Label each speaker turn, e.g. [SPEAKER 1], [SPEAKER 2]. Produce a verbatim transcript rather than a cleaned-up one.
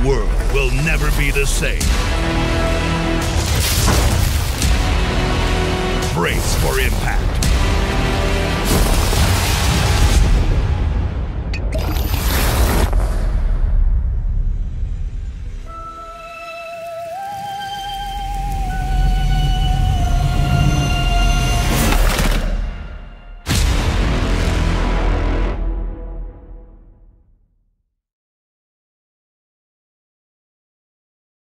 [SPEAKER 1] world will never be the same. Brace for impact.